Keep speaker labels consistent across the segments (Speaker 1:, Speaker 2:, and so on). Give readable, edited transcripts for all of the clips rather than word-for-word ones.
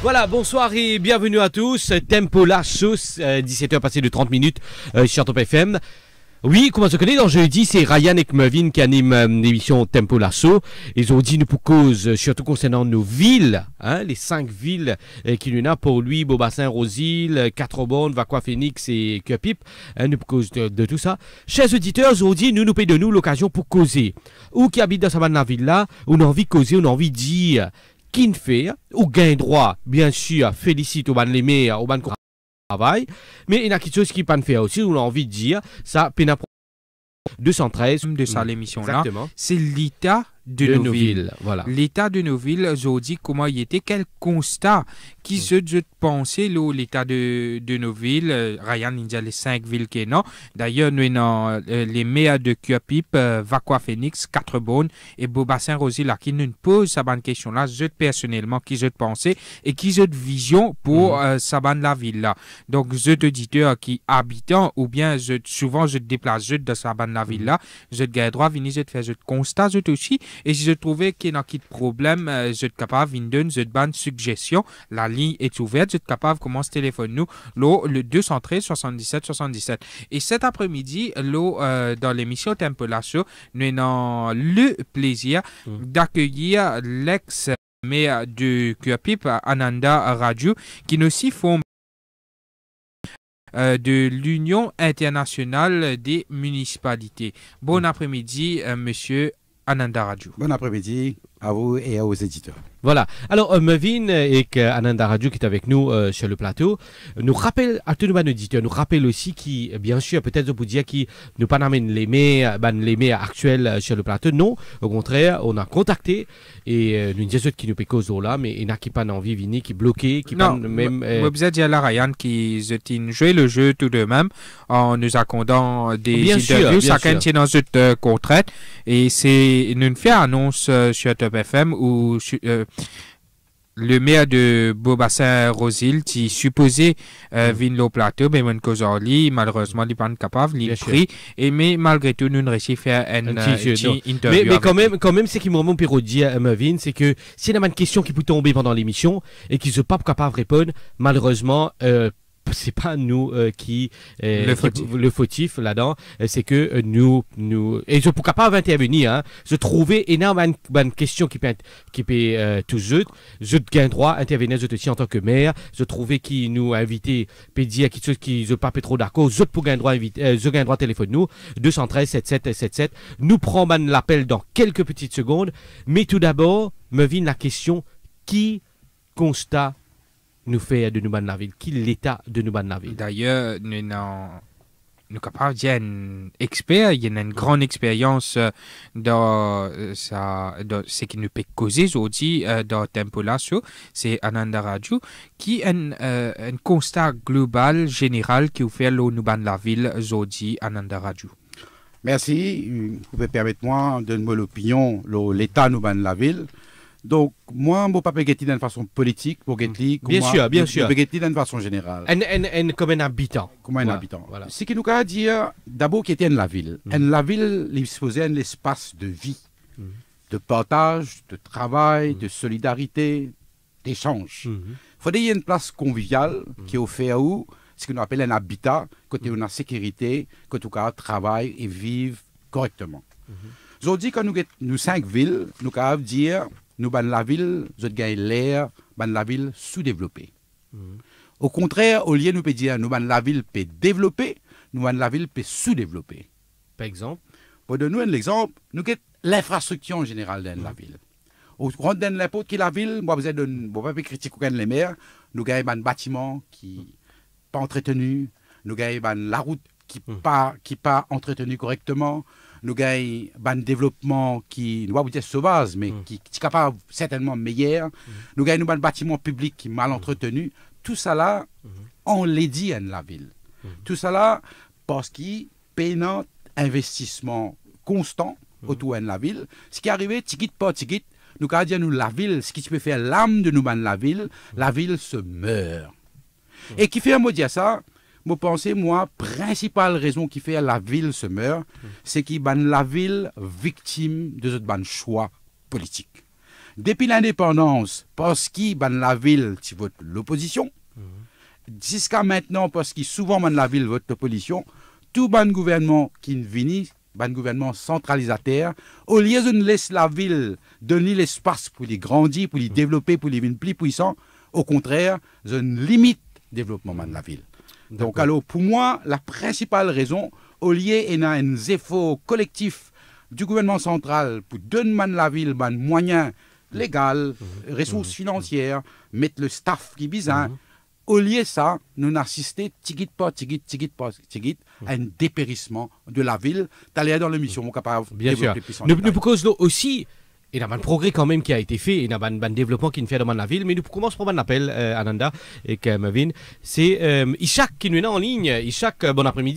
Speaker 1: Voilà, bonsoir et bienvenue à tous. Tempo la sauce, 17h passé de 30 minutes sur Top FM. Oui, comment se connaît dans jeudi, c'est Ryan et Mervyn qui animent l'émission Tempo Lasso. Ils ont dit nous pour cause, surtout concernant nos villes, hein, les 5 villes qui nous ont pour lui, Beaubassin, Rosil, Quatre-Bornes, Vaqua, Phoenix et Cuepip, hein, nous pour cause de tout ça. Chers auditeurs, ils ont dit nous payons de nous l'occasion pour causer. Ou qui habite dans sa ville là, on a envie de causer, on a envie de dire qui ne fait, ou gagne droit, bien sûr, félicite au ban les meilleurs, au ban travail, mais il y a quelque chose qui ne peut pas faire aussi, on a envie de dire, ça, Pénap 213
Speaker 2: de ça l'émission-là,
Speaker 1: exactement.
Speaker 2: C'est l'état de nos villes.
Speaker 1: Voilà.
Speaker 2: L'état de nos villes, aujourd'hui, comment il était, quel constat qui se pensait l'état de nos villes. Ryan, il y a les 5 villes qui sont. D'ailleurs, nous avons les maires de Cuepip, Vaqua, Phoenix, Quatre-Bornes et Beaubassin, Rosil, là, qui nous posent cette bonne question-là, je personnellement, qui je pensais et qui je vision pour cette bonne la ville-là. Donc, je auditeurs qui habitant ou bien souvent je déplace je de cette bonne la ville-là, je gagne droit, venir, je faire je constat, je aussi. Et si je trouvais qu'il y a un problème, je suis capable de donner une bonne suggestion. La ligne est ouverte, je suis capable de commencer téléphone nous, le 213 77 77. Et cet après-midi, dans l'émission Tempo Lasso, nous avons le plaisir d'accueillir l'ex-maire de Cuepip, Ananda Raju, qui nous aussi font de l'Union internationale des municipalités. Bon après-midi, monsieur Ananda Raju.
Speaker 3: Bon après-midi à vous et aux éditeurs.
Speaker 1: Voilà. Alors, Mervyn et Ananda Raju qui est avec nous sur le plateau nous rappelle à tous nos auditeurs, nous rappelle aussi qui, bien sûr, peut-être vous dire qui nous pas amène les maires actuels sur le plateau. Non, au contraire, on a contacté et nous disons qui nous fait cause là, mais il y en a qui pas envie de venir, qui bloqué, qui
Speaker 2: non,
Speaker 1: pas même.
Speaker 2: Vous êtes là, Ryan, qui joué le jeu tout de même en nous accordant des
Speaker 1: bien
Speaker 2: interviews,
Speaker 1: sûr,
Speaker 2: chacun tient dans une contrainte et c'est une fait annonce sur Top FM où le maire de Beaubassin Rosil qui supposé venir au plateau mais mon causorli malheureusement il pas capable il pris et mais malgré tout nous ne réussi faire une interview
Speaker 1: mais quand même ce qui me remonte pour dire Mervyn, c'est que s'il y a une question qui peut tomber pendant l'émission et qui ne sont pas capable de répondre, malheureusement c'est pas nous qui le fautif là-dedans, c'est que nous et je suis capable d'intervenir, hein. Je trouvais énormément de questions qui peut tout je gagne droit intervenir je aussi en tant que maire, je trouvais qui nous invité peut dire quelque chose qui je pas trop d'accord, je pour gagne droit inviter je gagne droit téléphone nous 213 77 77. Nous prenons l'appel dans quelques petites secondes, mais tout d'abord me vient la question qui constate nous fait de nous la ville, qui est l'état de nous la ville.
Speaker 2: D'ailleurs, nous sommes capables d'y un expert, il y a une grande expérience dans ce qui nous peut causer aujourd'hui dans Tempo Lasso, c'est Ananda Raju, qui a un constat global, général, qui vous fait nous la ville aujourd'hui, Ananda Raju.
Speaker 3: Merci, vous pouvez permettre-moi de me l'opinion, l'état nous ban la ville. Donc, moi, je ne peux pas péguetter d'une façon politique, pour bien
Speaker 1: sûr.
Speaker 3: Je peux péguetter d'une façon générale.
Speaker 1: Comme un habitant.
Speaker 3: Comme un habitant. Voilà. Ce qui nous a dire, d'abord, qui était la ville. La ville, il disposait d'un espace de vie, de partage, de travail, de solidarité, d'échange. Il faudrait qu'il y ait une place conviviale qui est offerte à où, ce qu'on appelle un habitat, côté où on a sécurité, côté où on travaille et vivre correctement. Aujourd'hui, quand nous 5 villes, nous pouvons dire nous ban la ville, nous gagne l'air, ban la ville sous-développée. Au contraire, au lieu nous peut dire nous ban la ville peut développer, nous ban la ville peut sous-développer.
Speaker 1: Par exemple,
Speaker 3: pour donner un exemple, nous avons l'infrastructure en général dans la ville. Au grand dans n'importe qui la ville, moi vous êtes pas critiquer les maires, nous avons un bâtiment qui pas entretenu, nous avons la route qui pas entretenu correctement. Nous avons un développement qui, nous va vous dire sauvage, mais qui est capable certainement meilleur. Nous avons un bâtiment public qui est mal entretenu. Tout ça là, on l'a dit dans la ville. Tout ça là, parce qu'il paye un investissement constant autour de la ville. Ce qui est arrivé, ticket par ticket, nous avons dit nous la ville, ce qui peut faire l'âme de nous dans la ville se meurt. Et qui fait un mot dire ça? Je pense, moi, principale raison qui fait la ville se meurt, c'est qu'il y a la ville victime de ce choix politique. Depuis l'indépendance, parce qu'il ban la ville, tu votes l'opposition. Jusqu'à maintenant, parce qu'il souvent ban la ville, vote l'opposition. Tout ban gouvernement qui ne vient, ban gouvernement centralisateur, au lieu de laisser la ville donner l'espace pour les grandir, pour les développer, pour les devenir plus puissants, au contraire, je limite le développement de la ville. Donc, alors, pour moi, la principale raison, au lieu d'un effort collectif du gouvernement central pour donner à la ville des moyens légaux, ressources financières, mettre le staff qui besoin, au lieu de ça, nous assistons tigit à un dépérissement de la ville. D'aller dans l'émission, mon capable.
Speaker 1: Bien sûr. Nous cause aussi. Il y a un progrès quand même qui a été fait, il y a un développement qui nous fait dans la ville, mais nous commençons par un appel, Ananda et Mavin. C'est Ishak qui nous est en ligne. Ishak, bon après-midi.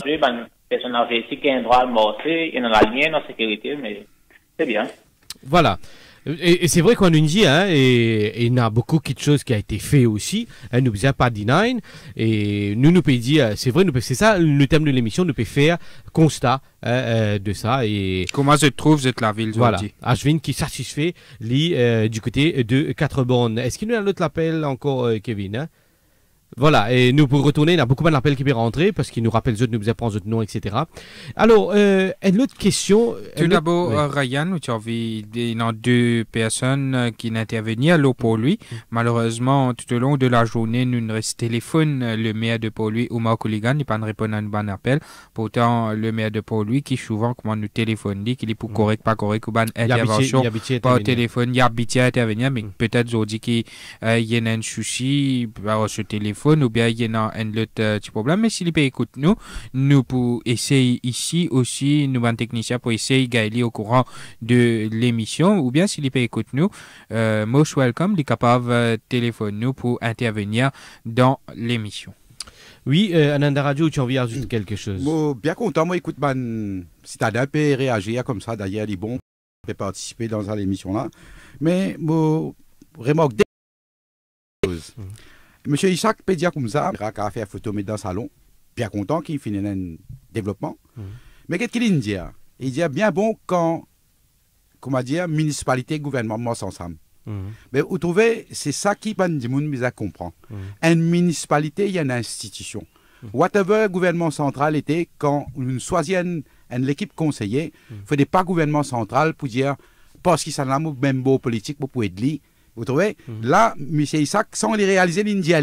Speaker 4: plus, personne n'a réussi qui a un droit à morcer, et dans la lumière, dans la sécurité, mais c'est bien.
Speaker 1: Voilà. Et c'est vrai qu'on nous dit, hein, et il y a beaucoup de choses qui a été fait aussi, hein, nous faisons pas deny, et nous pouvons dire, c'est vrai, c'est ça le thème de l'émission, nous pouvons faire constat de ça. Et
Speaker 2: comment je trouve cette la ville,
Speaker 1: voilà, Ashwin qui satisfait du côté de 4 bornes. Est-ce qu'il y a un autre appel encore, Kevin, hein? Voilà, et nous pour retourner, il y a beaucoup d'appels qui peuvent rentrer parce qu'ils nous rappellent nous apprennent notre nom, etc. Alors, une autre question.
Speaker 2: Tout d'abord, Ryan, tu as vu, il y a 2 personnes qui n'intervenaient pour lui. Malheureusement, tout au long de la journée, nous ne reste téléphone. Le maire de Port-Louis, Omar Kouligan, n'est pas répondre à un bon appel. Pourtant, le maire de Port-Louis, qui souvent, comment nous téléphone, dit qu'il est pour correct, pas correct, ou bonne intervention, pas au téléphone, il y a habitué à intervenir, mais peut-être, je dis qu'il y a un souci, ce téléphone, ou bien il y a un autre petit problème, mais s'il peut écouter nous pour essayer ici aussi, nous, un technicien, pour essayer de gagner au courant de l'émission, ou bien s'il peut écouter nous, most welcome, il est capable de téléphoner nous pour intervenir dans l'émission.
Speaker 1: Oui, Ananda Radio, tu as envie d'ajouter quelque chose?
Speaker 3: Bien content, moi, écoute, citadin peut réagir comme ça, d'ailleurs, il est bon, peut participer dans l'émission là, mais remarque des choses. Monsieur Isaac peut dire comme ça, il a fait photo dans le salon, bien content qu'il finisse un développement. Mais qu'est-ce qu'il dit? Il dit bien bon quand, comment dire, municipalité, gouvernement ensemble. Mais vous trouvez, c'est ça qui nous a comprendre. Une municipalité, il y a une institution. Whatever gouvernement central était, quand une choisit l'équipe conseillère, il ne faut pas gouvernement central pour dire, parce qu'il s'en a même beau politique pour aider. Vous trouvez? Là, M. Isaac, sans les réaliser, l'India,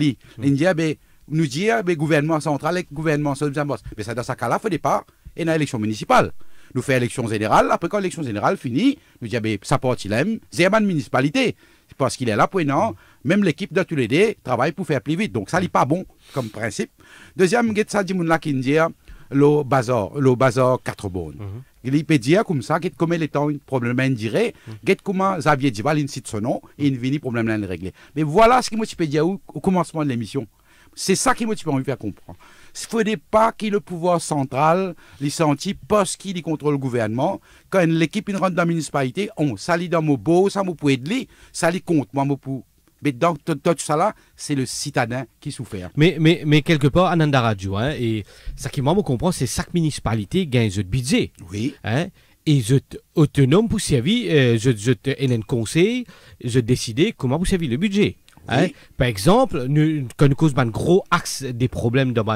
Speaker 3: nous dit, gouvernement central et gouvernement central. Mais ça, dans ce cas-là, il ne faut pas, et dans l'élection municipale. Nous faisons l'élection générale, après quand l'élection générale finit, nous disons, ça porte, il aime, c'est une municipalité. Parce qu'il est là pour non, même l'équipe de tous les deux travaille pour faire plus vite. Donc ça n'est pas bon comme principe. Deuxième, ça dit là qui dit le bazar 4 bornes. Il peut dire comme ça, comme il est un problème indirect, comment Xavier Dival incite son nom et il vient problème à régler. Mais voilà ce que moi je peux dire au commencement de l'émission. C'est ça qui m'a envie de faire comprendre. Il ne faut pas que le pouvoir central, les senti parce qu'il contrôle le gouvernement, quand l'équipe rentre dans la municipalité, ça lit dans mon beau, ça m'a pour aider, ça lit contre moi, mais dans tout ça là, c'est le citadin qui souffre.
Speaker 1: Mais quelque part, Ananda Radio, hein, et ça qui moi me comprend, c'est chaque municipalité gagne un budget.
Speaker 3: Oui.
Speaker 1: Hein, et je suis autonome pour servir, je te un conseil, je décide comment vous servir le budget. Oui. Hein? Par exemple, quand nous causons un gros axe des problèmes dans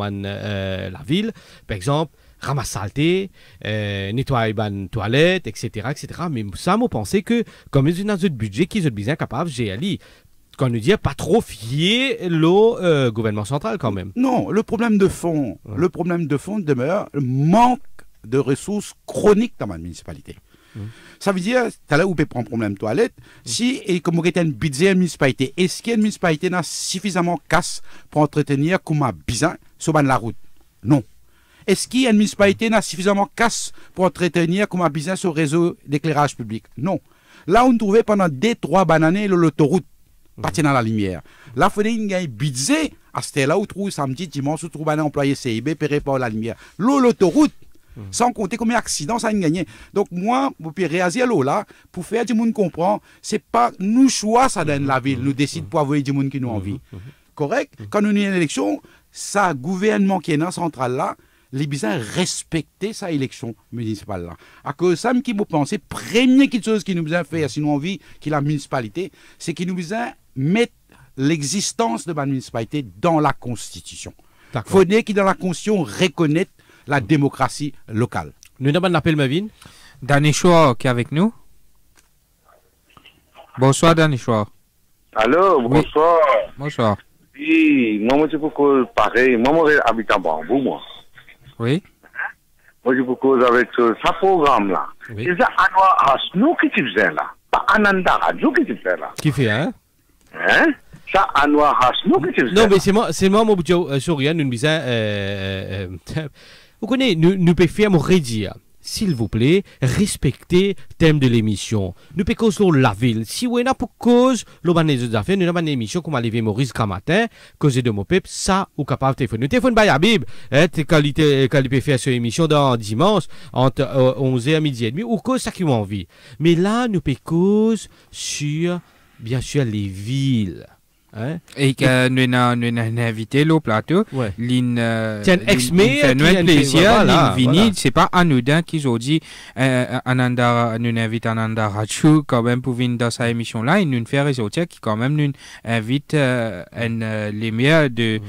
Speaker 1: la ville, par exemple, ramasse saleté, nettoyer les toilettes, etc., etc. Mais ça m'a pensé que, comme nous avons un budget qui est bien capable, j'ai allé, quand nous dit pas trop fier le gouvernement central quand même.
Speaker 3: Non, le problème de fond demeure le manque de ressources chroniques dans ma municipalité. Ça veut dire, tout à l'heure, vous pouvez prendre un problème de toilette. Si, et comme vous avez un budget de municipalité, est-ce qu'il y a une municipalité qui a suffisamment de casse pour entretenir comme un bizarre sur la route? Non. Est-ce qu'il y a une municipalité qui a suffisamment de casse pour entretenir comme un bizarre sur le réseau d'éclairage public? Non. Là, on trouvait pendant 2-3 années l'autoroute partir dans la lumière. Là, il fallait un budget à ce là où on trouve samedi, dimanche, on trouve un employé CIB payé par la lumière. L'autoroute. Sans compter combien d'accidents ça a gagné. Donc moi, vous pouvez réagir là, pour faire du monde comprendre, c'est pas nous choix ça dans la ville, nous décide pour avoir du monde qui nous envie. Correct? Quand nous avons une élection, ça gouvernement qui est dans la centrale là, les besoins respecter sa élection municipale là. À cause ça, qui me pense, première chose qui nous besoin faire, si nous envie qu'il la municipalité, c'est qu'il nous besoin mettre l'existence de la municipalité dans la Constitution. Il faudrait qu'il dans la Constitution reconnaisse la démocratie locale.
Speaker 1: Nous avons un appel, Mavin.
Speaker 2: Danichois qui est avec nous. Bonsoir, Danichois.
Speaker 5: Allô, bonsoir.
Speaker 2: Oui. Bonsoir.
Speaker 5: Oui, moi, je peux pareil. Moi, j'habite à Bambou, moi.
Speaker 2: Oui.
Speaker 5: Moi, je peux avec ce programme là.
Speaker 1: Oui.
Speaker 5: C'est ça, Anwar Hasnou qui tu faisais là. Pas Ananda Radio qui tu fais là.
Speaker 1: Qui fait, hein?
Speaker 5: Hein? Ça, Anwar Hasnou qui tu faisais.
Speaker 1: Non, mais c'est moi, mon bout, souriant, nous disons, vous connaissez, nous pouvons faire mon redire. s'il vous plaît, respectez le thème de l'émission. Nous pécons sur la ville. Si vous êtes pour cause, nous avons des affaires, nous avons une émission comme Olivier Maurice Gramatin, cause de mon peuple, ça, ou capable de téléphoner. Nous téléphone by Habib, quand il peut faire cette émission dans dimanche, entre 11h à midi et demi, ou cause ça qui ont envie. Mais là, nous pécons sur, bien sûr, les villes. Hein?
Speaker 2: Et que nous avons invité au plateau.
Speaker 1: Ouais.
Speaker 2: Tiens,
Speaker 1: ex-maire
Speaker 2: qui fait plaisir.
Speaker 1: voilà.
Speaker 2: C'est pas anodin qu'ils ont dit Ananda, nous invite Ananda Raju quand même pour venir dans cette émission-là. Et nous fait ressortir qui quand même nous invite les maires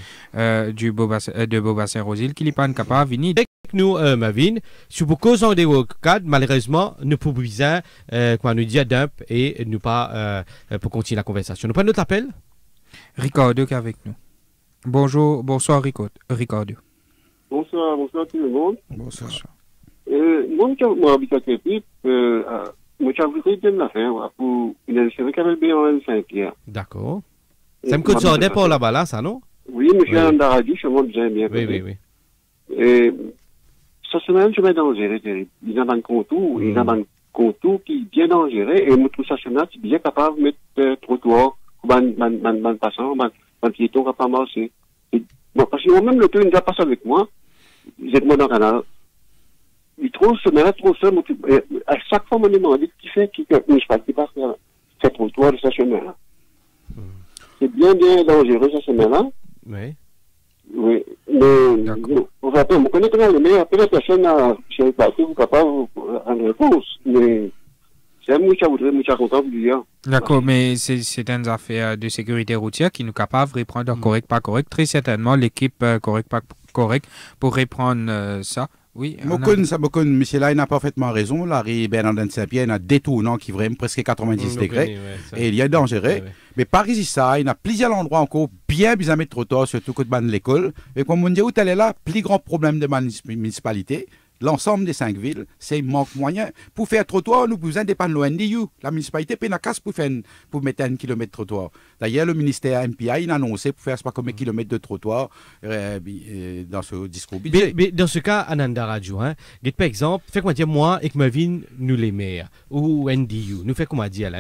Speaker 2: de Beaubassin-Rosil qui n'est pas capable de venir.
Speaker 1: Nous, Mavin, sur beaucoup de des cadres, malheureusement, nous pouvons quoi nous dire dump et nous pas pour continuer la conversation. Nous prenons notre appel.
Speaker 2: Ricardo qui est avec nous. Bonsoir Ricardo.
Speaker 6: Bonsoir tout le monde.
Speaker 3: Bonsoir.
Speaker 6: Moi, habite à Crépy, moi, j'ai bien l'affaire pour une série qui avait bien en Saint-Pierre.
Speaker 1: D'accord. Ça me coûte ça pour là-bas, là, ça, non?
Speaker 6: Oui, monsieur Andaradi, je monte bien.
Speaker 1: Oui.
Speaker 6: Et ça, c'est même, je vais dangereux, terrible. Ils ont un contour, qui est bien dangereux, et moi, tout ça, c'est bien capable de mettre trottoir. Ban passant, ban piéton qui n'a pas marché. Parce que moi-même, le pays ne va pas avec moi. J'ai demandé dans le canal. Il trouve ce matin, à chaque fois, on me demande qui fait, qui passe faire cette trottoir de ce chemin-là. C'est bien dangereux, ce chemin-là.
Speaker 1: Oui.
Speaker 6: Oui. Mais, on va pas, on connaît très bien le meilleur. Après, la personne a, je ne sais pas si vous pouvez pas rendre réponse, mais, c'est moi, content de dire.
Speaker 2: D'accord, mais c'est une affaire de sécurité routière qui nous capable de répondre correct, pas correct. Très certainement, l'équipe correct, pas correct pour répondre ça. Oui.
Speaker 3: Monsieur là, il a parfaitement raison. Larry Bernardin Saint-Pierre, il a des tournants qui vraiment presque 90 degrés. Et il y a dangereux. Mais par ici, ça, il y a plusieurs endroits encore bien à mettre trottoir, surtout côté de l'école. Et comme on dit, où elle est là, plus grand problème de municipalité. L'ensemble des 5 villes, c'est manque moyen. Pour faire trottoir, nous besoin dépendre de l'ONDU. La municipalité paie la casse pour mettre 1 kilomètre de trottoir. D'ailleurs, le ministère MPI il a annoncé pour faire pas comme 1 kilomètre de trottoir dans ce discours budget.
Speaker 1: Mais dans ce cas, Ananda Radio, par exemple, fait comment dire, moi et que ma ville, nous les maires, ou NDU, nous fait comment dire là,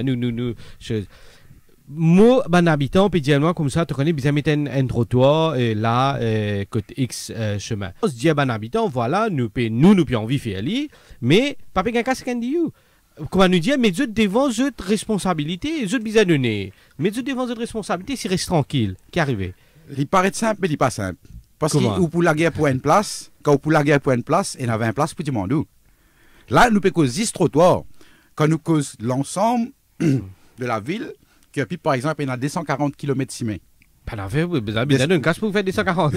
Speaker 1: moi, ben habitant, pédialement, comme ça, tu connais, bien mettre un trottoir, là, côté X chemin. On se dit, ben habitant, voilà, nous puis envie faire aller, mais, pas qu'un cas, c'est qu'un dit, comment nous dire, mais vous devant votre responsabilité, vous bien donné. Mais vous devant votre responsabilité, c'est reste tranquille, qui arrive.
Speaker 3: Il paraît simple, mais il n'est pas simple. Parce que pour la guerre pour une place, quand pour la guerre pour une place, il y avait une place pour tout le monde. Là, nous pouvons 10 trottoirs. Quand nous causons l'ensemble de la ville, puis, par exemple, il y a 240 km cimés.
Speaker 1: Pas d'affaire, vous avez une casse pour faire 240.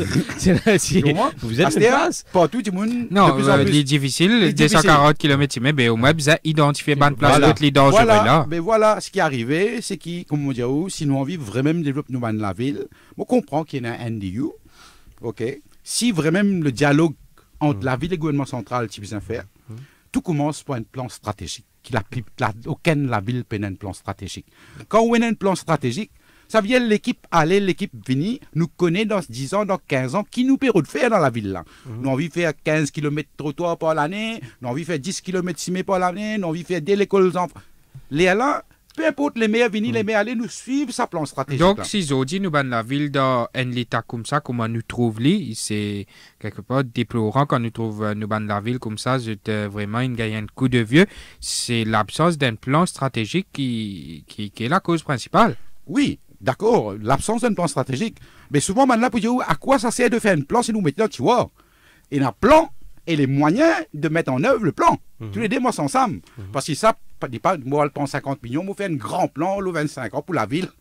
Speaker 1: Vous êtes une place.
Speaker 3: Pas tout le monde.
Speaker 2: Non, c'est difficile, 240 km cimés, mais au moins, vous avez identifié bonne place d'autres les dangereux là.
Speaker 3: Mais voilà, ce qui est arrivé, c'est que, comme on dit, si nous envie vraiment de développer la ville, on comprend qu'il y a un NDU. OK. Si vraiment le dialogue entre la ville et le gouvernement central, tu veux faire, tout commence par un plan stratégique. Aucun la ville peut un plan stratégique. Quand on a un plan stratégique, ça vient l'équipe aller, l'équipe venir, nous connaît dans 10 ans, dans 15 ans, qui nous permet de faire dans la ville là. Nous avons envie de faire 15 km de trottoir par l'année, nous avons envie de faire 10 km cimés par l'année, nous avons envie de faire dès l'école des enfants. Les là, peu importe les meilleurs venir, les meilleurs aller, nous suivre sa plan stratégique.
Speaker 2: Donc, si Zodi nous ban la ville dans un état comme ça, comment nous trouve lui, c'est quelque part déplorant quand nous trouve nous ban la ville comme ça, c'est vraiment une gagne un coup de vieux. C'est l'absence d'un plan stratégique qui est la cause principale.
Speaker 3: Oui, d'accord, l'absence d'un plan stratégique. Mais souvent, maintenant, pour dire à quoi ça sert de faire un plan si nous mettons, tu vois, et un plan et les moyens de mettre en œuvre le plan. Tous les deux, moi, ensemble. Parce que ça, moi, je prends 50 millions, moi, faire un grand plan, le 25 ans pour la ville.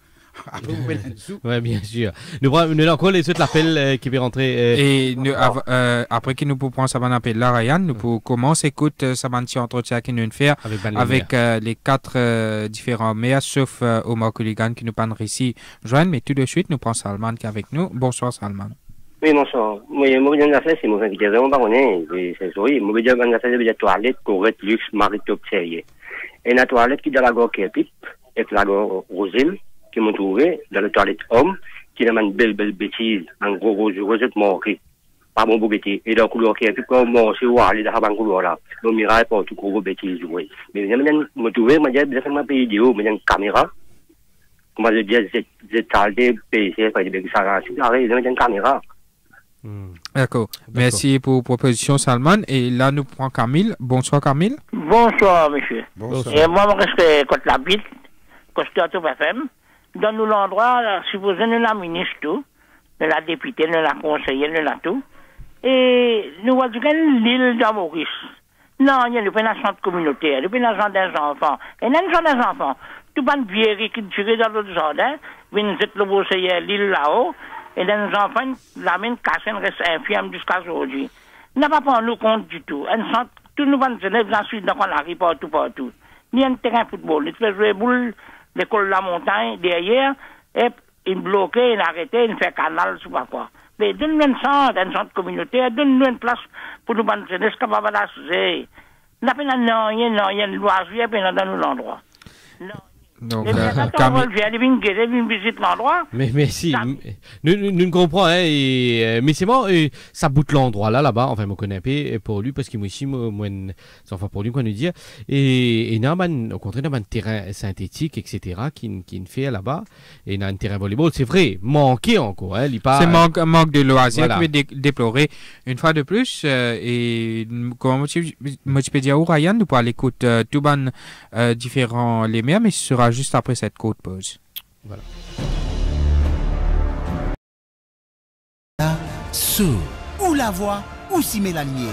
Speaker 1: Oui, bien sûr. Nous avons encore les autres appels qui vont rentrer.
Speaker 2: Et après que nous pouvons prendre ça appel là, Ryan, nous pouvons commencer écouter ça petit entretien que nous fait avec les 4 différents maires, sauf Omar Kouligan qui nous parle ici. Joanne, mais tout de suite, nous prenons Salman qui est avec nous. Bonsoir, Salman.
Speaker 7: Oui, bonsoir. Moi, je viens de c'est mon invité vraiment pas connaître. C'est souris. Moi, je viens de faire des toilettes correctes, luxe, maritop sérieux. Et la toilette qui est dans la gare Kerpip, et la gare Rosil, qui m'ont trouvé dans la toilette homme, qui a une belle bêtise, en gros, je mort. pas bon pour bêter. Et dans le couloir qui est plus comme manger ou aller dans le couloir là. Le miracle pour tout gros bêtises jouer. Mais me trouver, moi, j'ai bien fait vidéo, mais j'ai une caméra. Comment je dis, j'ai tardé, PC, pas de bêtises, ça, j'ai une caméra.
Speaker 2: D'accord. Merci pour la proposition, Salman. Et là, nous prenons Camille. Bonsoir, Camille.
Speaker 8: Bonsoir, monsieur.
Speaker 3: Bonsoir.
Speaker 8: Et moi, je reste contre la ville, contre la Top FM. Donne-nous l'endroit, supposé nous la ministre, tout, nous la députée, nous la conseillère, nous la tout. Et nous voyons l'île de Maurice. Non, il y a le centre communautaire, le centre des enfants. Et même centre des enfants. Tout le monde vieillit qui tire dans l'autre jardin, vient le conseiller l'île là-haut, et les enfants, la mine cassée reste infirme jusqu'à aujourd'hui. Nous n'avons pas nous compte du tout. Tout nous va nous élèves ensuite, donc on arrive partout. Ni un terrain de football. Il fait jouer boule, l'école de la montagne, derrière, et il bloque, il arrête, il fait canal, je sais pas quoi. Mais donne-nous un centre communautaire, donne-nous une place pour nous bandes jeunesse capable d'assurer. N'a pas rien, loisir, puis dans nous l'endroit. Non.
Speaker 2: Donc,
Speaker 1: mais si, nous ne comprenons, hein, mais c'est bon, ça bout l'endroit là-bas, enfin, je connais un peu pour lui, parce que moi ici, enfin, pour lui, quoi nous dire, et normalement, au contraire, un terrain synthétique, etc., qui fait là-bas, et il y a un terrain volleyball, c'est vrai, manqué encore, hein,
Speaker 2: c'est manque de loisirs, voilà. Qui est déploré une fois de plus, et comme je peux dire, Ryan, nous pourrons l'écouter tout ban différents les mers, mais ce sera juste après cette courte pause.
Speaker 1: Voilà.
Speaker 9: Où la voix, où s'y met la lumière.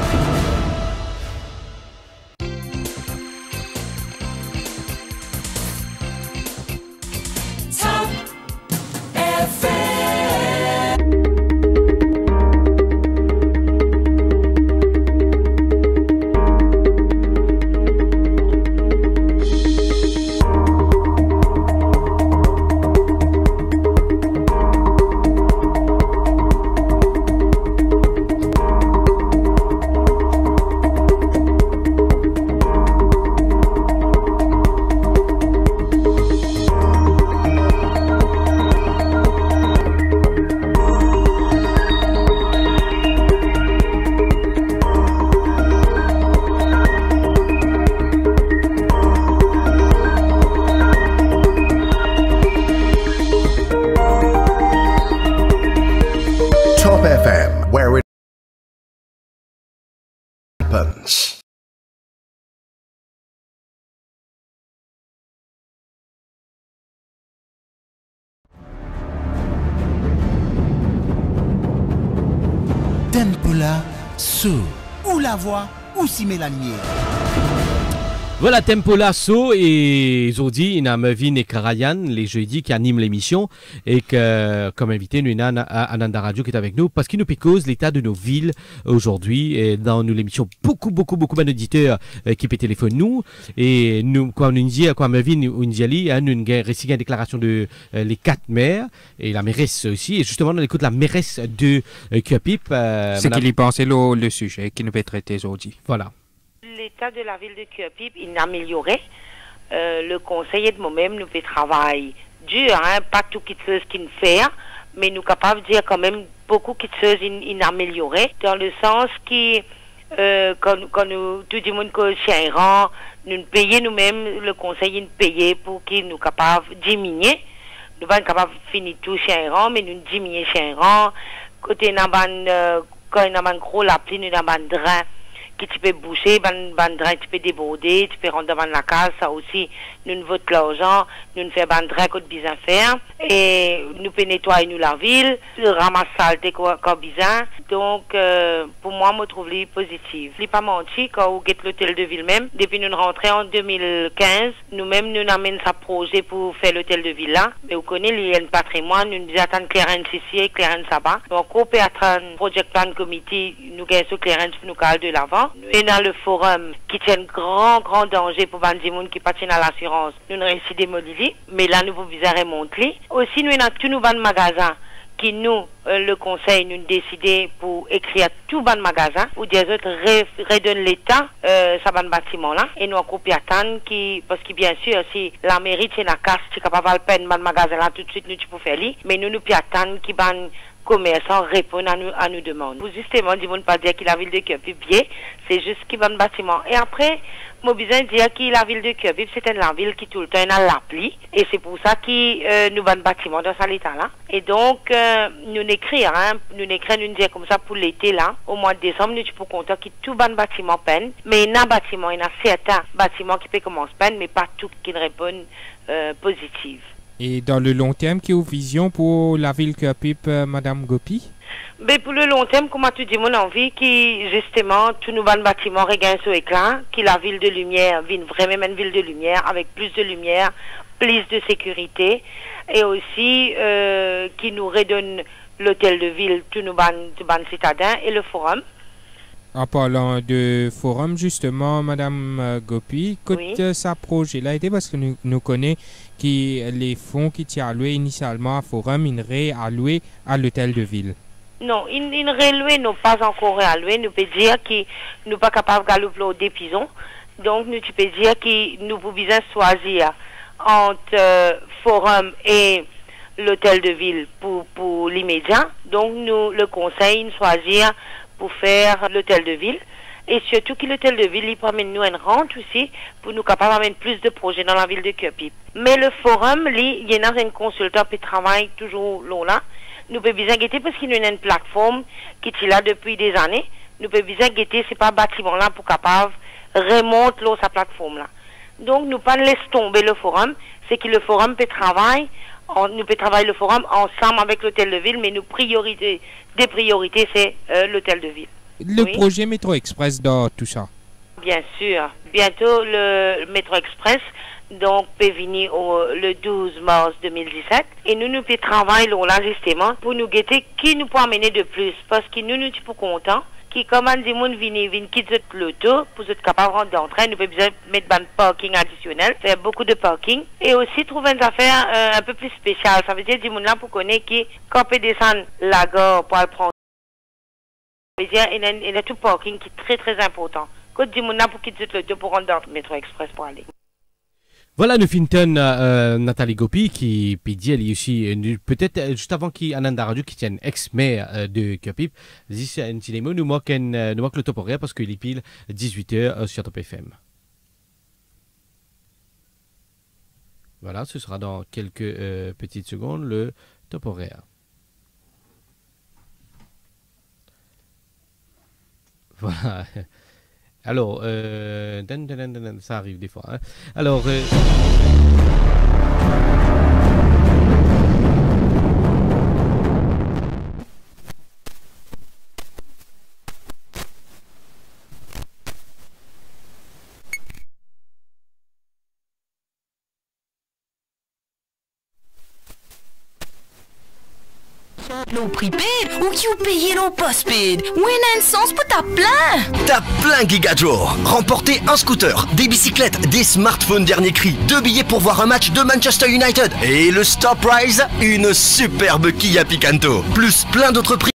Speaker 9: Tempola So. Où la voix, où s'y met la lumière.
Speaker 1: Voilà, Tempola So, et aujourd'hui, il y a Mevin et Karayan, les jeudis, qui animent l'émission, et que, comme invité, nous avons Ananda Radio qui est avec nous, parce qu'il nous cause l'état de nos villes aujourd'hui, et dans nous l'émission, beaucoup d'auditeurs qui peut téléphoner nous, et nous, quand nous dit, quand Mevin ou Ndiali, nous avons réussi une déclaration de les 4 maires, et la mairesse aussi, et justement, on écoute la mairesse de Cuapip.
Speaker 2: C'est qu'il y pensait le sujet qui nous peut traiter aujourd'hui.
Speaker 1: Voilà.
Speaker 10: L'état de la ville de Cuapip, il a amélioré. Le conseiller de moi-même nous fait travail dur, hein, pas tout qui se qui ne fait, mais nous capables de dire quand même beaucoup qui se il a amélioré, dans le sens qui quand nous tout le monde que chien rang, nous payons nous-mêmes, le conseiller nous payait pour qu'il nous capable diminuer. Nous pas capable finir tout chien rang, mais nous diminuer chien rang. Côté quand il y a un gros la pluie, nous avons un drain qui tu peux boucher, bandra tu peux déborder, tu peux rentrer dans la case, ça aussi, nous ne votons l'argent, nous ne faisons bandra qu'on bien faire, et nous pouvons nettoyer nous la ville, ramasser saleté comme bizarre. Donc, pour moi, je trouve les positif. Je n'ai pas menti, quand on guette l'hôtel de ville même, depuis nous rentrons en 2015, nous-mêmes, nous amenons ce projet pour faire l'hôtel de ville là, mais vous connaissez, il y a un patrimoine, nous nous attendons Clarence ici et Clarence là-bas. Donc, on peut attendre Project Plan Committee, nous gagnons ce Clarence pour nous caler de l'avant. Et dans le forum, qui tient un grand danger pour les gens qui patinent à l'assurance, nous avons réussi à démolir, mais là, nous vous visons monter. Aussi, nous avons tous nos magasins qui nous, le conseil, nous décidé pour écrire tout ban magasin ou des autres redonnent l'État ça ban bâtiment là et nous en copie attendre qui parce que bien sûr si la mairie c'est la casse tu capable de peine ban magasin là tout de suite nous tu peux faire lui mais nous puis attendre qui ban commerçants répondent à nous demandes. Pour justement, ils ne pas dire que la ville de Cœur-Pip bien, c'est juste qu'ils vendent bâtiment. Et après, moi besoin dire que la ville de Cœur-Pip, c'est une ville qui tout le temps a l'appli. Et c'est pour ça que nous vendons bâtiment dans cet état-là. Et donc, nous n'écrire, nous dire comme ça pour l'été là, au mois de décembre, nous sommes contents que tout bon bâtiment peine. Mais il y a bâtiment, il y a certains bâtiments qui peuvent commencer peine, mais pas tout qui répondent positive.
Speaker 2: Et dans le long terme, quelle vision pour la ville Cœur-Pip, Madame Gopi?
Speaker 10: Mais pour le long terme, comme tu dis, mon envie, qui justement, tout nous bon bâtiment regagne son éclat, que la ville de lumière vienne vraiment une ville de lumière, avec plus de lumière, plus de sécurité, et aussi qui nous redonne l'hôtel de ville, tout nous bon citadins, et le forum.
Speaker 2: En parlant de forum, justement, Madame Gopi, que ça projet-là été parce que nous connaissons que les fonds qui étaient alloués initialement à forum, ils seraient alloués à l'hôtel de ville.
Speaker 10: Non, ils n'ont pas encore alloués. Nous pouvons dire que nous ne sommes pas capables de galoper des pisons. Donc, nous pouvons dire que nous pouvons choisir entre forum et l'hôtel de ville pour l'immédiat. Donc, nous, le conseil, nous choisir pour faire l'hôtel de ville. Et surtout que l'hôtel de ville, il promène nous une rente aussi pour nous capables d'amener plus de projets dans la ville de Cœur-Pip. Mais le forum, il y a un consultant qui travaille toujours là. Nous pouvons bien guetter parce qu'il y a une plateforme qui est là depuis des années. Nous pouvons bien guetter, c'est pas bâtiment là pour capable remonter sa plateforme là. Donc, nous pas laisser tomber le forum, c'est que le forum peut travailler, nous peut travailler le forum ensemble avec l'hôtel de ville, mais nos priorités, c'est l'hôtel de ville.
Speaker 2: Le projet Métro Express dans tout ça?
Speaker 10: Bien sûr. Bientôt, le Métro Express donc peut venir le 12 mars 2017. Et nous peut travailler là justement pour nous guetter qui nous peut amener de plus. Parce que nous sommes pas contents. Qui commande des gens viennent quitter l'auto pour être capable d'entrer. Nous pouvons mettre un parking additionnel, faire beaucoup de parking. Et aussi trouver une affaire un peu plus spéciale. Ça veut dire des gens là pour connaître qui, quand on peut descendre la gare pour aller prendre. Il y a tout parking qui est très très important. Quand des gens là pour quitter l'auto pour rentrer dans le métro express pour aller.
Speaker 1: Voilà, nous finissons Nathalie Gopi qui dit elle est aussi peut-être juste avant qu'Ananda Radio qui tienne ex-maire de Cœur-Pip, dit un petit mot nous manque le top horaire parce qu'il est pile 18h sur Top FM. Voilà, ce sera dans quelques petites secondes le top horaire. Voilà. Alors, ça arrive des fois. Hein. Alors,
Speaker 11: L'eau prepaid ou qui ou payé l'eau postpaid. Ou un sens pour ta plein.
Speaker 12: T'as plein Gigajour. Remportez un scooter, des bicyclettes, des smartphones dernier cri, 2 billets pour voir un match de Manchester United et le Star Prize, une superbe Kia Picanto. Plus plein d'autres prix.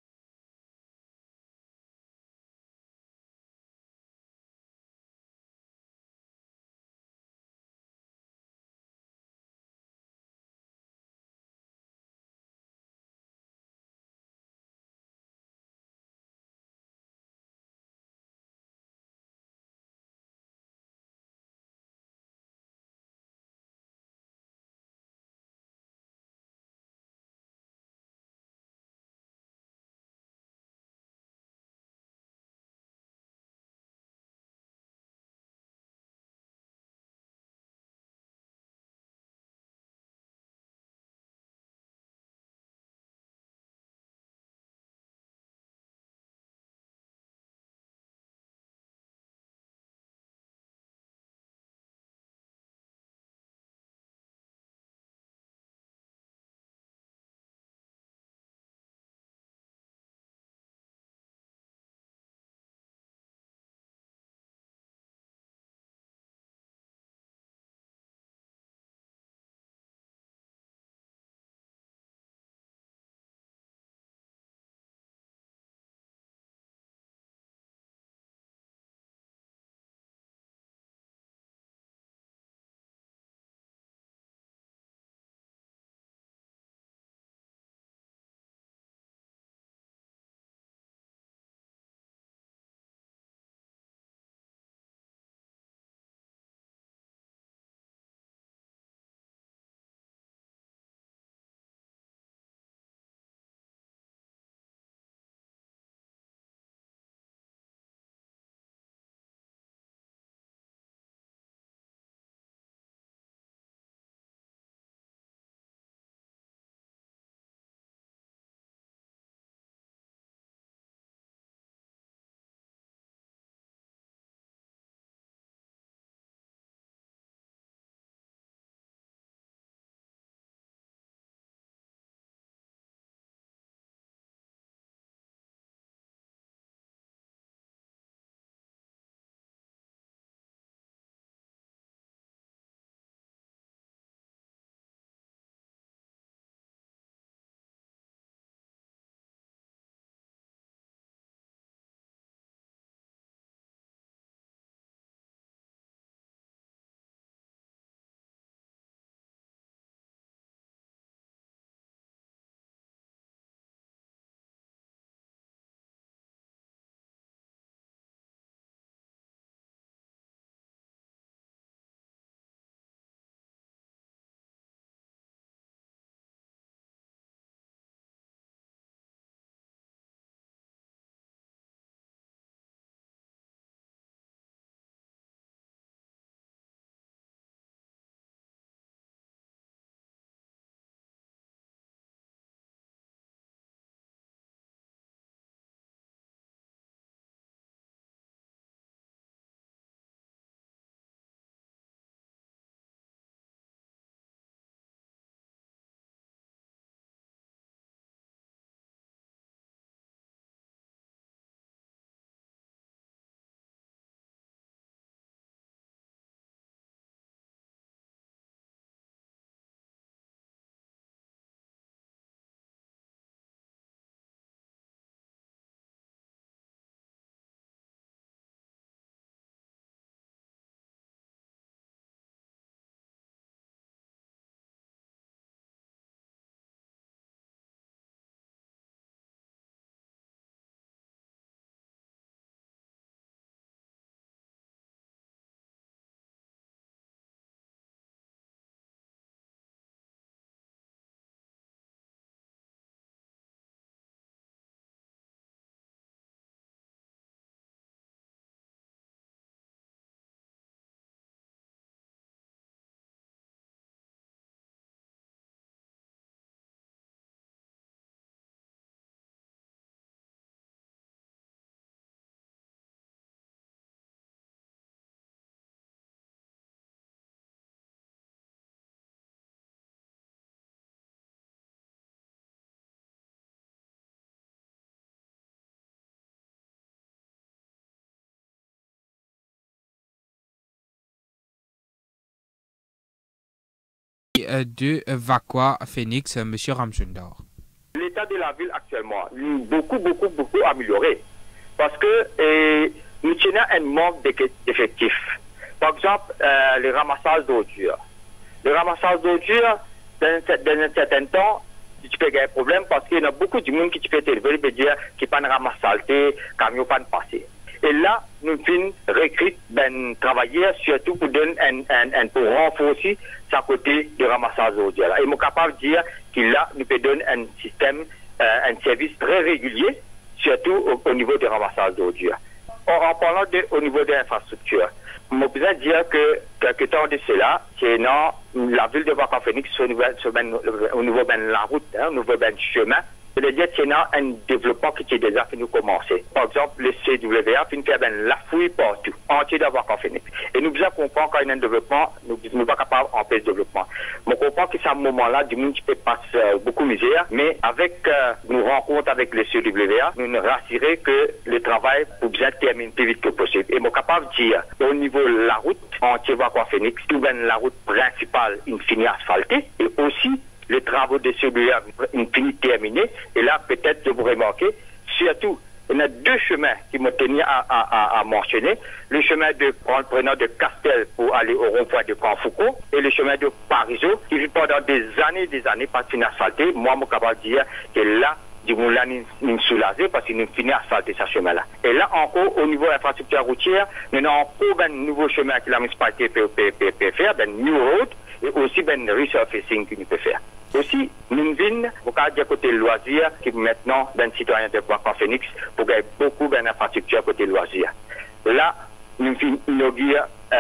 Speaker 2: mairie de Vakwa Phoenix, M. Ramsundor.
Speaker 13: L'état de la ville actuellement, beaucoup amélioré. Parce que nous tenons un manque d'effectifs. Par exemple, le ramassage d'ordures. Le ramassage d'ordures, dans un certain temps, tu peux gagner un problème parce qu'il y a beaucoup de monde qui te fait élever, veut dire qui pas de ramasse saleté, camion pas de passer. Et là, nous finissons recruter ben travailleurs surtout pour donner pour renforcer sa côté de ramassage d'ordures. Et nous sommes capables de dire qu'il là, nous peut donner un système, un service très régulier, surtout au niveau de ramassage d'ordures. Or, en parlant au niveau de l'infrastructure, je peux dire que quelque temps de cela, c'est la ville de Vakwa Phoenix au niveau de la route, au niveau du chemin. Je veux dire qu'il y a un développement qui est déjà fini de commencer. Par exemple, le CWA finit de faire la fouille partout, entier de Vakwa Phoenix. Et nous devons comprendre quand il y a un développement, nous ne sommes pas capables d'empêcher le développement. On comprend que c'est un moment-là, du monde qui peut passer beaucoup de misère, mais avec nos rencontres avec le CWA, nous nous rassurer que le travail pour bien terminer plus vite que possible. Et nous sommes capables de dire, au niveau de la route, entier Vakwa Phoenix, tout la route principale, il finit asphaltée, et aussi, les travaux de CWA ont fini terminés. Et là, peut-être, vous remarquez, surtout, il y a deux chemins qui m'ont tenu à mentionner. Le chemin prenant de Castel pour aller au rond-point de Canfoucault et le chemin de Parizeau, qui pendant des années, pas fini asphalté. Moi, je suis capable de dire que là, du coup, là, nous soulagés parce que nous finissons asphalter ce chemin-là. Et là, encore, au niveau de l'infrastructure routière, nous avons encore un nouveau chemin que la municipalité peut faire, un new road, et aussi un resurfacing que nous peut faire. Aussi, nous venons, au cas du côté loisir, qui maintenant, ben citoyen de Vakwa Phoenix, pour gagner beaucoup d'infrastructures côté loisir. Là, nous venons inaugurer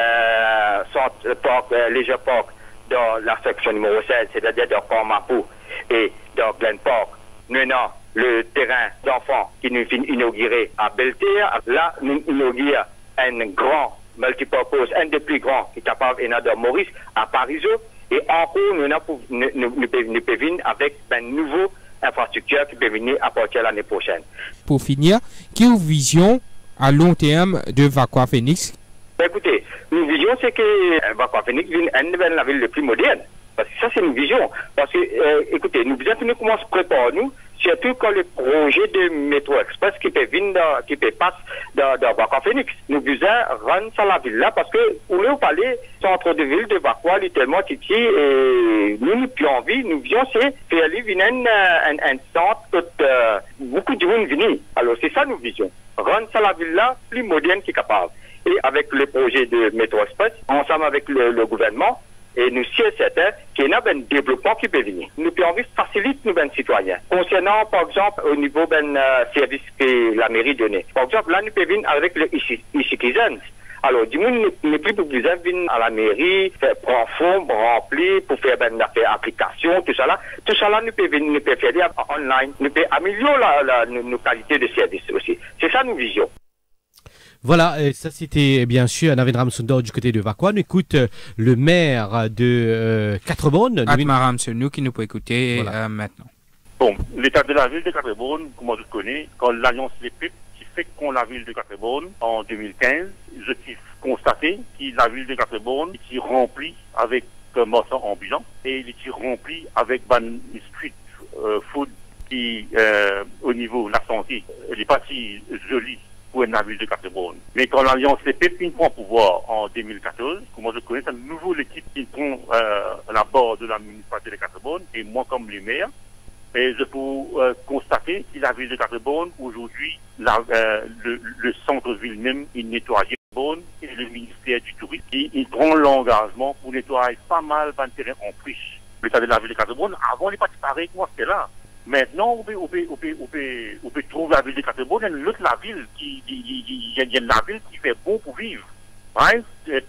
Speaker 13: Leisure Park dans la section numéro 16, c'est-à-dire dans Port Mapou et dans Glen Park. Nous avons le terrain d'enfants qui nous vient inaugurer à Belterre. Là, nous inaugurons un grand multipurpose, un des plus grands qui est capable de Maurice à Parizeau. Et encore, nous pouvons venir avec une nouvelle infrastructure qui peut venir à partir de l'année prochaine.
Speaker 2: Pour finir, quelle vision à long terme de Vakwa Phoenix?
Speaker 13: Écoutez, une vision, c'est que Vakwa Phoenix est la ville la plus moderne. Parce que ça, c'est une vision. Parce que, écoutez, nous devons commencer à préparer nous, surtout quand le projet de métro express qui peut passer dans Vakwa Phoenix. Nous devons rendre ça la ville là parce que, où nous parler, centre de ville de Vakwa, tellement titi, et nous plus envie, nous vions, c'est faire venir un centre où beaucoup de monde venir. Alors, c'est ça, nous vision. Rendre ça la ville là plus moderne qui est capable. Et avec le projet de métro express, ensemble avec le gouvernement, et nous sommes certains qu'il y a un développement qui peut venir. Nous pouvons faciliter nos citoyens. Concernant, par exemple, au niveau d'un service que la mairie donnait. Par exemple, là, nous pouvons venir avec le e-citizens. Alors, du monde n'est plus besoin de venir à la mairie, prendre forme, remplir, pour faire une application, tout ça là. Tout ça là, nous pouvons faire online. Nous pouvons améliorer nos qualités de service aussi. C'est ça nos visions.
Speaker 1: Voilà, ça c'était bien sûr Navin Ramsundor du côté de Vakwa. Nous écoute le maire de Quatre-Bornes.
Speaker 2: Atma Ramsundor qui nous peut écouter maintenant.
Speaker 14: Bon, l'état de la ville de Quatre-Bornes, comme on le connaît, quand l'Alliance Les Pipes qui fait qu'on la ville de Quatre-Bornes en 2015, je suis constaté que la ville de Quatre-Bornes est remplie avec marchands ambulants et il est remplie avec street food qui, au niveau de la santé, elle n'est pas si jolie pour la ville de Quatre-Bornes. Mais quand l'Alliance Les Pipes prend pouvoir en 2014, comme je connais, c'est une nouvelle équipe qui prend la barre de la municipalité de Quatre-Bornes, et moi comme le maire, et je peux constater que la ville de Quatre-Bornes, aujourd'hui, le centre-ville même, il nettoie Quatre-Bornes, et le ministère du Tourisme, il prend l'engagement pour nettoyer pas mal de terrain en friche. L'état de la ville de Quatre-Bornes, avant, il n'est pas pareil que moi, c'était là. Maintenant, on peut trouver la ville de Quatre-Bornes, il y a l'autre la ville qui fait bon pour vivre. Right?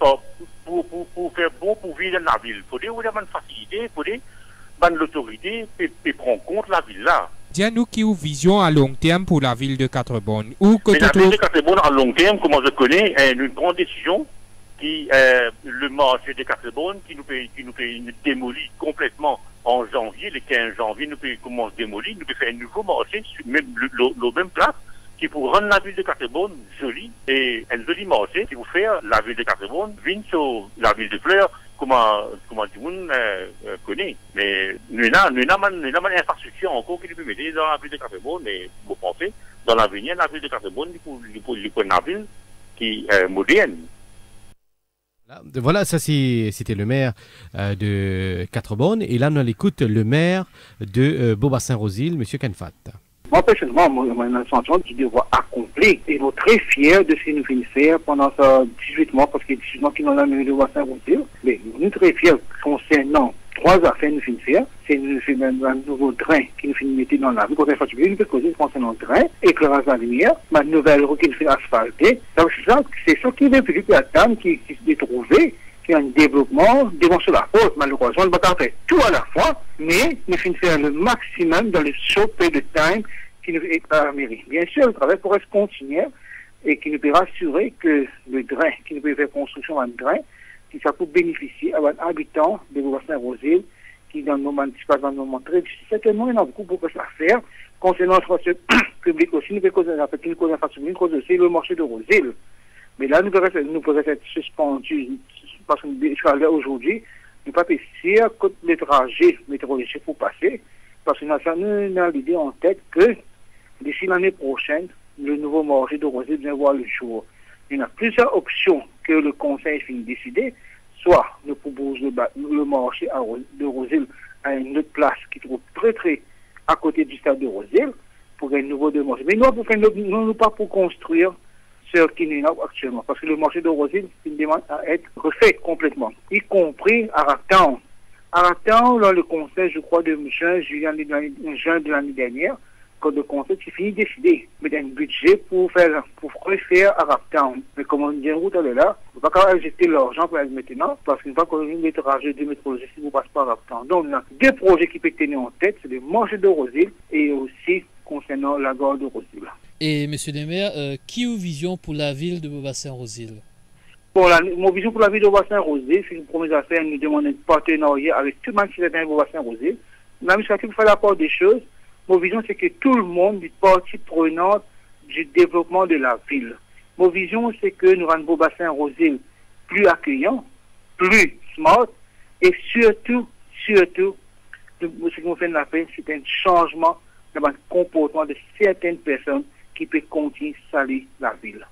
Speaker 14: Pour faire bon pour vivre dans la ville, il faut avoir une facilité, il faut avoir l'autorité pour prendre compte de la ville là.
Speaker 2: Dis-nous qui a une vision à long terme pour la ville de Quatre-Bornes.
Speaker 14: La ville de Quatre-Bornes à long terme, comme je connais, est une grande décision qui le marché de Quatre-Bornes qui nous fait démolir complètement. En janvier, le 15 janvier, nous pouvons commencer à démolir, nous pouvons faire un nouveau marché sur même, la même place qui pour rendre la ville de Quatre-Bornes jolie et un joli marché qui vous faire la ville de Quatre-Bornes, vient sur la ville de Fleurs, comment tout le monde connaît. Mais nous avons une infrastructure encore qui peut mettre dans la ville de Café-Bon, mais vous pensez, dans l'avenir, la ville de Café-Bon, pour une ville qui est moderne.
Speaker 1: Voilà, ça c'était le maire de Quatre-Bornes. Et là, on écoute le maire de Beaubassin-Rosil, M. Kenfat.
Speaker 15: Moi, personnellement, j'ai un sentiment qui devoir accomplir. Et nous sommes très fiers de ce que nous venons faire pendant ces 18 mois, parce que 18 mois qui nous ont amené de Beaubassin-Rosil. Mais nous sommes très fiers concernant 3 affaires que nous venons faire. C'est un nouveau drain qui nous finit mettre dans la rue. Quand on fait une cause concernant le drain, éclairage à la lumière, ma nouvelle rue qui nous fait asphalter. C'est ça qui est Philippe Attam qui s'est trouvé, qui a un développement devant sur la route. Malheureusement, on ne peut pas faire tout à la fois, mais nous finissons faire le maximum dans le short period de time qui nous est à la mairie. Bien sûr, le travail pourrait se continuer et qui nous peut rassurer que le drain, qui nous peut faire construction d'un drain, qui ça peut bénéficier à un habitant de Beaubassin-Rosil, qui dans le moment, dans le moment très difficile. Certainement, il y a beaucoup à faire. Concernant le public aussi, nous pouvons causer une cause d'infrastructure, une cause aussi le marché de Rosil. Mais là, nous pourrions être suspendus parce que jusqu'à l'heure aujourd'hui, nous ne pouvons pas essayer que les trajets météorologiques pour passer, parce que nous avons l'idée en tête que d'ici l'année prochaine, le nouveau marché de Rosil vient voir le jour. Il y a plusieurs options que le conseil finit de décider. Soit nous proposons le marché de Rosil à une autre place qui trouve très à côté du stade de Rosil pour un nouveau marché. Mais nous pas pour construire ce qui n'est pas actuellement. Parce que le marché de Rosil, il demande à être refait complètement, y compris à Raptown. À Raptown, là, le conseil, je crois, de juin de l'année dernière, quand le conseil qui finit de décider, mais un budget pour refaire à Raptown. Mais comme on dit en route à là, on ne peut pas injecter l'argent pour maintenant, parce qu'il ne va pas qu'on ait des trajets de métrologie si vous ne passez pas à Raptown. Donc, il y a 2 projets qui peuvent tenir en tête, c'est le marché de Rosil et aussi concernant la gare de Rosil.
Speaker 16: Et M. Desmaires, qui a vision pour la ville de Beaubassin-Rosil?
Speaker 15: Bon, mon vision pour la ville de Beaubassin-Rosil, c'est une première affaire, nous demandons un partenariat avec tout le monde qui est dans Beaubassin-Rosil. L'administration fait la part des choses. Mon vision, c'est que tout le monde est partie prenante du développement de la ville. Mon vision, c'est que nous rendons Beaubassin-Rosil plus accueillant, plus smart, et surtout, ce que nous faisons la peine, c'est un changement dans le comportement de certaines personnes qui peut continuer à salir la ville.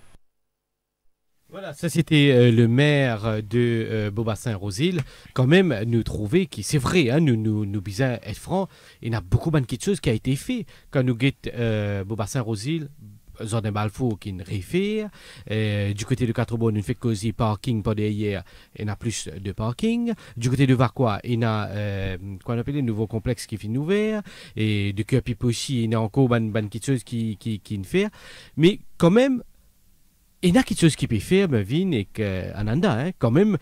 Speaker 1: Voilà, ça c'était le maire de Beaubassin-Rosil. Quand même, nous trouver que c'est vrai, hein, nous bisons être francs, il y a beaucoup de choses qui a été fait. Quand nous guettons Beaubassin-Rosil, Zordin Balfour qui ne réfère. Du côté de Quatre-Bornes, il fait causer parking pas derrière, il y a plus de parking. Du côté de Vacois, il y a quoi on appelle le nouveau complexe qui finit ouvert. Et de Cœur-Pipe aussi, il y a encore une petite chose qui ne fait. Mais quand même, il y a quelque chose qui peut faire, Mavin et Ananda, hein, quand même,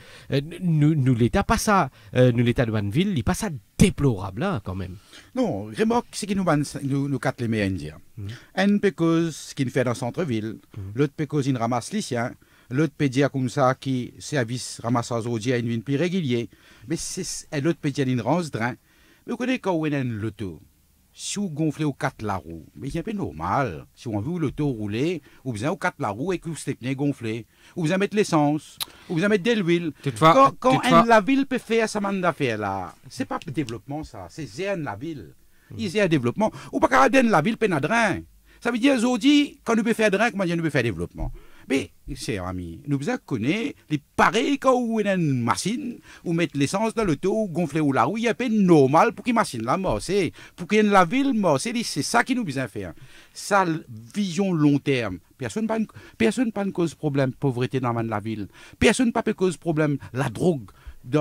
Speaker 1: nous l'État pas ça, nous l'État de Vanville, il pas ça déplorable là, quand même.
Speaker 3: Non, remarque, c'est que nous quatre les meilleurs indiens. Un peut cause ce qu'il fait dans le centre-ville, l'autre peut cause il ramasse les siens, l'autre peut dire comme ça qui service ramassage aujourd'hui à une ville plus régulière, mais l'autre peut dire une rance drain. Mais vous connaissez quand on a l'auto. Si vous gonflez aux 4 la roue, mais c'est un peu normal. Si on veut l'auto rouler, vous besoin aux 4 la roue et que vous êtes gonflé. Vous besoin mettre l'essence, vous besoin mettre de l'huile. Quand la ville peut faire sa manne d'affaires là, c'est pas le développement ça, c'est zéro la ville. Il y a un développement. Ou pas qu'à la ville peut drain. Ça veut dire aujourd'hui, quand nous pouvons faire drain, comment nous pouvons faire développement. Mais, chers amis, nous besoin connaître les pareils quand on a une machine, ou mettre l'essence dans l'auto, ou gonfler ou la roue, il y a pas normal pour qu'une machine là morce. Pour qu'il y ait la ville morce, c'est ça qui nous besoin faire. Ça, vision long terme. Personne pas une cause problème pauvreté dans la ville. Personne pas cause problème la drogue.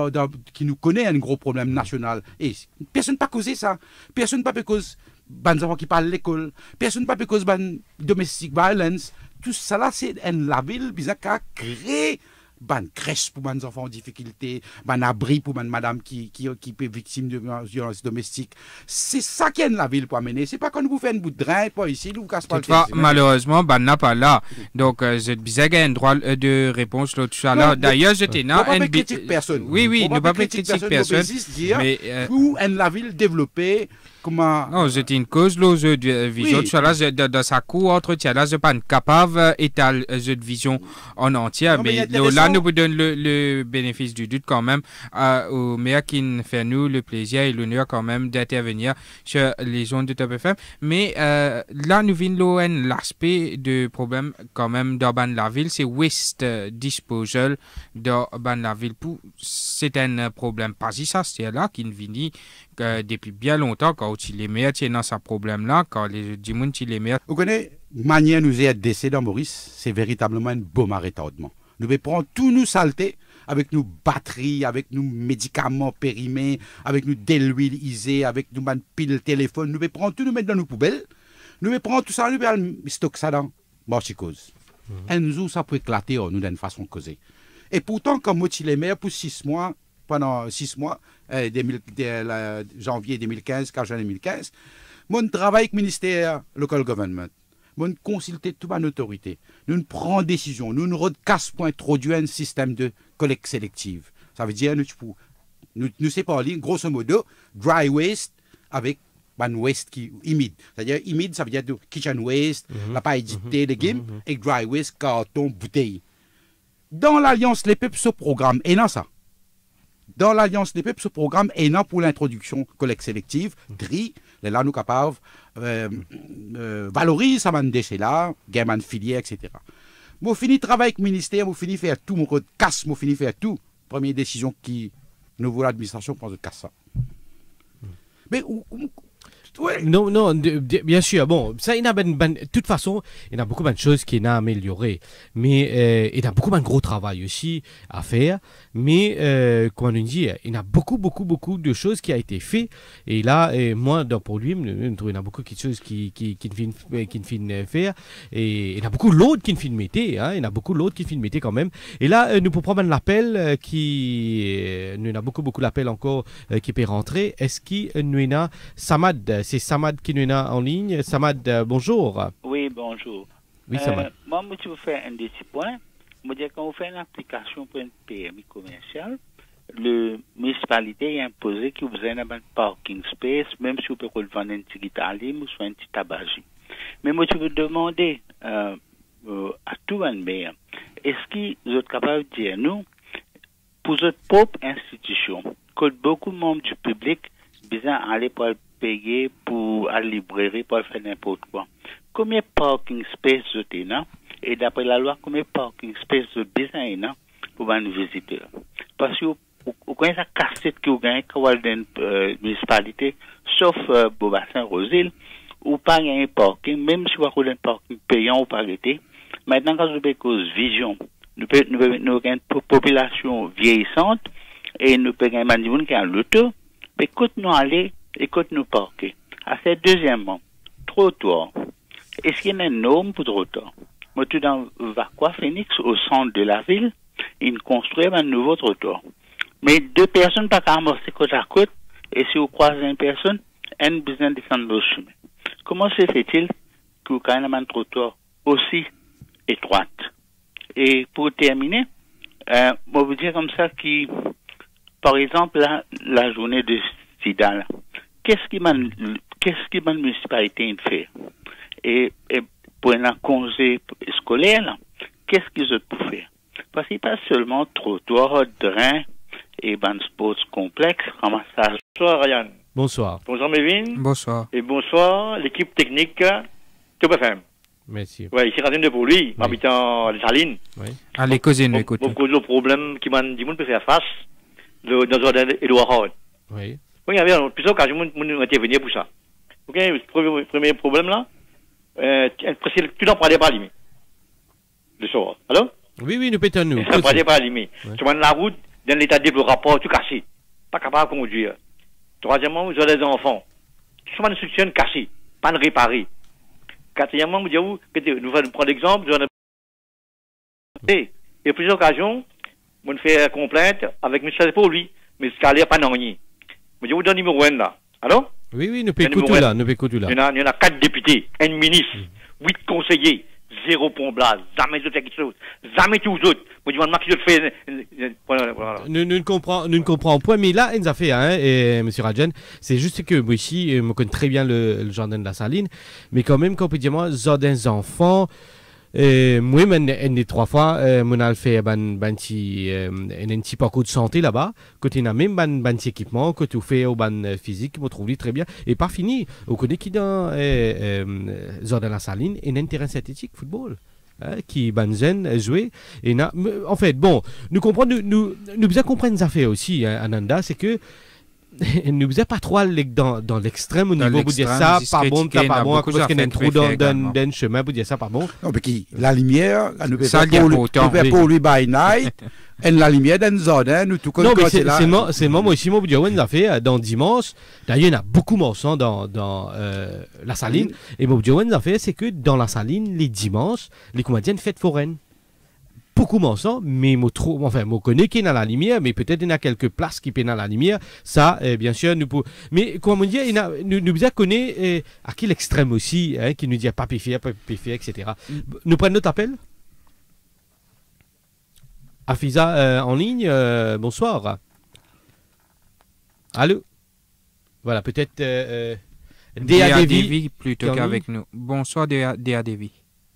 Speaker 3: Qui nous connaît un gros problème national. Et personne pas causé ça. Personne pas cause ban enfants qui parlent à l'école. Personne pas cause ban domestic violence. Tout ça là, c'est la ville bizarre qui a créé ban crèche pour ban enfants en difficulté, ban abri pour ban madame qui est victime de violence domestique. C'est ça qui est la ville pour amener. C'est pas quand vous faites un bout de drain, pas ici, nous casse pas le
Speaker 2: tête. Malheureusement, ban n'a pas là. Donc, j'ai bizarre un droit de réponse l'autre fois là. D'ailleurs, j'étais là.
Speaker 3: On ne critique personne.
Speaker 2: Oui, ne pas critiquer personne.
Speaker 3: Mais où est la ville développée? Comment...
Speaker 2: Non, c'était une cause, là, de vision. Oui. Dans sa cour, entretien, là, je ne suis pas capable d'étaler cette vision en entier. Mais là, nous vous donnons le bénéfice du doute quand même au maire qui nous fait nous le plaisir et l'honneur quand même d'intervenir sur les ondes de Top FM. Mais là, nous venons l'aspect de problème quand même d'Urban la ville, c'est waste disposal d'Urban la ville. C'est un problème pas si ça, c'est là qui vient depuis bien longtemps quand les maires tiennent dans ce problème-là, quand les gens les maires.
Speaker 3: Vous connaissez, manière nous est décédé dans Maurice, c'est véritablement un baume à retardement. Nous prendre tous nos saletés avec nos batteries, avec nos médicaments périmés, avec nos déluiles isés, avec nos piles téléphone. Nous prendre tout, nous mettre dans nos poubelles. Nous prendre tout ça, nous stocker ça dans Marchicose. Un jour, ça peut éclater, nous d'une façon causée. Et pourtant, comme moi, les maires, pour 6 mois, pendant 6 mois, janvier 2015, janvier 2015, mon travail avec le ministère local government, mon consulter toute ma autorité, nous prenons décision, nous recasse pour introduire un système de collecte sélective. Ça veut dire nous séparer, grosso modo, dry waste avec un waste qui humide. C'est-à-dire humide, ça veut dire kitchen waste, la paille édité, légumes, et dry waste, carton, bouteille. Dans l'Alliance Les Peuples, ce programme est dans ça. Dans l'Alliance des peuples, ce programme est là pour l'introduction collecte sélective, tri, là nous capables valoriser ça déchets là, gamin filière, etc. Moi fini travail avec le ministère, moi fini faire tout, mon code casse, moi fini faire tout. Première décision qui nous vaut l'administration pense de casse ça. Mais
Speaker 1: ouais. Non, bien sûr. Bon, ça, il y a de toute façon, il y a beaucoup de choses qui sont améliorées. Mais il y a beaucoup de gros travail aussi à faire. Mais, comme on dit, il y a beaucoup de choses qui ont été faites. Et là, moi, pour lui, il y a beaucoup de choses qui ne finissent faire. Et il y a beaucoup d'autres qui ne finissent mettre. Il y a beaucoup d'autres qui finissent mettre quand même. Et là, nous pouvons prendre l'appel nous avons beaucoup d'appels encore qui peuvent rentrer. Est-ce qu'il y a Samad? C'est Samad qui nous est en ligne. Samad, bonjour.
Speaker 17: Oui, bonjour.
Speaker 1: Oui, Samad.
Speaker 17: Moi, je veux faire un petit point. Je veux dire, quand on fait une application pour une PMI commerciale, la municipalité a imposé que vous avez un parking space, même si vous pouvez vendre un petit guitarim ou soit un petit tabagie. Mais moi, je veux demander à tout un maire, est-ce que vous êtes capable de dire, nous, pour votre propre institution, que beaucoup de membres du public besoin aller pour payer pour aller à la librairie pour faire n'importe quoi. Combien de parking space vous avez et d'après la loi, combien de parking space vous avez besoin pour un visiteur? Parce que vous connaissez la cassette que vous gagnez quand vous allez dans une municipalité, sauf Beaubassin-Rosil, ou pas gagner parking, même si vous avez un parking payant ou pas arrêté. Maintenant, quand vous avez cause vision, nous avons une population vieillissante et nous avons un monde qui a l'auto. Écoute-nous aller, écoute-nous parquer. Deuxièmement, trottoir. Est-ce qu'il y a un norme pour trottoir? Moi, tout dans Vacqua Phoenix, au centre de la ville, ils construisent un nouveau trottoir. Mais 2 personnes ne peuvent pas amorcer côte à côte, et si vous croisez une personne, un besoin de descendre le chemin. Comment se fait-il que vous ayez un trottoir aussi étroite? Et pour terminer, moi, je vous dire comme ça que, par exemple, la journée de SIDA, qu'est-ce qui la municipalité fait? Et pour un congé scolaire, qu'est-ce qu'ils ont pour faire? Parce qu'il n'y a pas seulement trottoir, drain et sports complexes, ramassage.
Speaker 18: Bonsoir, Ryan.
Speaker 1: Bonsoir.
Speaker 18: Bonsoir, Mévin.
Speaker 2: Bonsoir.
Speaker 18: Et bonsoir, l'équipe technique Top FM.
Speaker 1: Merci.
Speaker 18: Oui, ici Radine de Pourluy, habitant des Salines.
Speaker 2: Oui. Allez, causez-nous, écoutez.
Speaker 18: Beaucoup de problèmes qui m'ont dit qu'on peut faire face dans le Edouard Howard.
Speaker 1: Oui.
Speaker 18: Oui, il y avait plusieurs occasions de intervenir pour ça. Ok, le premier problème là, tu n'en prends pas limite. Le soir. Allô?
Speaker 1: Oui, nous pétons nous.
Speaker 18: Tu n'en prends pas limite. Tu vas dans la route, dans l'état de rapport, tout cassé. Pas capable de conduire. Troisièmement, vous avez des enfants. Tu sont une structure cassée, pas de réparer. Quatrièmement, vous nous prenons l'exemple, et plusieurs occasions, on fait complainte avec M. pour lui, mais ce n'est pas non. Je vous donne le numéro 1 là. Alors?
Speaker 1: Oui, nous pécotons là.
Speaker 18: Il y en a 4 députés, un ministre, 8 conseillers, 0 pont blas, jamais de quelque chose, jamais tous autres. Moi, je demande de faire.
Speaker 1: Nous ne comprenons pas, mais là, il nous a fait, M. Rajan, c'est juste que moi ici, je connais très bien le jardin de la Saline, mais quand même, quand on peut dire, moi, des enfants, moi, une 3 fois, on a fait un petit parcours de santé là-bas. Côté n'a même un petit équipement, que tu fais au ban physique, je me trouve très bien. Et pas fini. On connaît qui dans la Saline et un terrain synthétique football. Qui Banzen joué et en fait bon nous comprenons nous bien comprendre ça fait aussi Ananda, c'est que nous faisons pas trop aller dans l'extrême au niveau pour dire ça pas bon pas bon parce qu'il y a un trou dans le chemin pour dire ça pas bon.
Speaker 3: Non mais qui la lumière nous peut pour lui by night et la lumière dans zone nous tout
Speaker 1: non mais c'est moi aussi moi dire on a fait dans dimanche d'ailleurs il y en a beaucoup morceaux dans la Saline et moi dire on a fait c'est que dans la Saline les dimanches les comédiens fêtent foraine beaucoup morceaux mais moi connais qui est dans la lumière mais peut-être il y en a quelques places qui sont dans la lumière ça bien sûr nous pour mais comment dire nous bien connaît à qui l'extrême aussi qui nous dit pas péfier etc. Nous prenons notre appel. Afiza en ligne, bonsoir. Allô. Voilà, peut-être
Speaker 2: Déa Devi plutôt qu'avec nous. Bonsoir Déa Devi.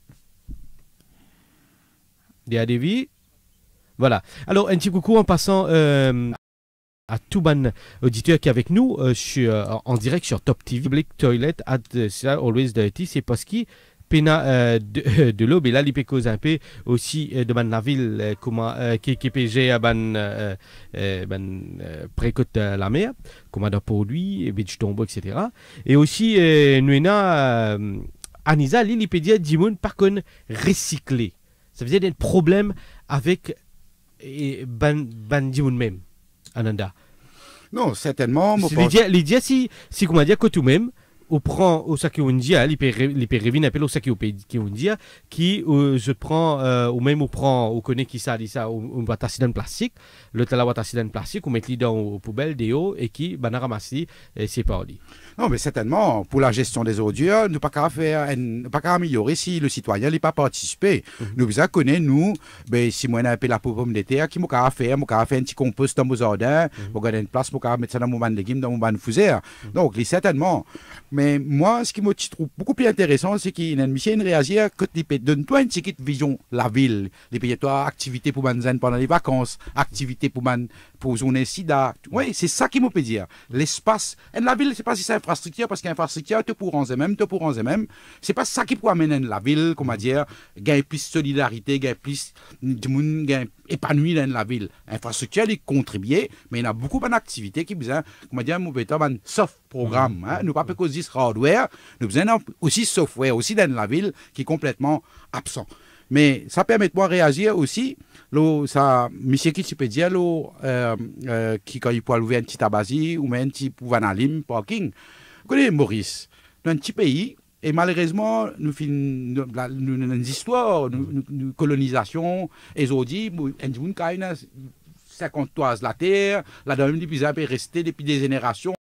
Speaker 1: Déa Devi. Voilà. Alors, un petit coucou en passant à tout ban auditeur qui est avec nous en direct sur Top TV. Public Toilet at Always Dirty, c'est parce qu'il Pena de l'aube et là il peut causer un peu aussi de la ville comment qui PG à précote la mer comme dans produits et beach tombeau etc. Et aussi nous avons Anisa l'Ilipédia Dimon par contre recyclé ça faisait des problèmes avec Dimon même Ananda.
Speaker 3: Non certainement
Speaker 1: l'idée si comment dire que tout même on prend au Sakiundia, l'hyperrévine appelle au Sakiundia, qui je prends, ou même on prend, on connaît qui ça, on va tasser dans le plastique, le tala va tasser dans le plastique, on met les dans aux poubelles, des eaux, et qui va ramasser, c'est pas dit.
Speaker 3: Non, mais certainement, pour la gestion des ordures, nous pas qu'à faire, pas qu'à améliorer si le citoyen n'est pas participé. Nous vous connaissons, nous, ben, si moi, on a appelé la pomme de terre, qui m'a qu'à faire un petit compost dans mon jardin, on garder une place, pour mettre ça dans mon ban de légumes, dans mon ban de fougère. Donc, certainement. Mais moi, ce qui me trouve beaucoup plus intéressant, c'est qu'il y a une réagir que tu donnes-toi une petite vision la ville, les pays toi activités pour manzen pendant les vacances, activités pour journée sida. Oui, c'est ça qui me peut dire. L'espace, et la ville, c'est pas si c'est infrastructure, parce qu'infrastructure, te pour et même. C'est pas ça qui peut amener la ville, comment dire, gagner plus de solidarité, gagner plus de monde, gagner épanoui dans la ville. Infrastructure, il contribue, mais il y a beaucoup d'activités qui besoin, comment dire, nous besoin soft programme. Nous pas que dire hardware, nous besoin aussi software, aussi dans la ville, qui est complètement absent. Mais ça permet de moi réagir aussi. Ça, monsieur qui tu peux dire, qui quand il peut ouvrir un petit tabaski ou même un petit vanalim parking. Vous connaissez Maurice, dans un petit pays, et malheureusement, nous faisons une histoire, une colonisation, et aujourd'hui, un 50 toises la terre, la dame est restée depuis des générations.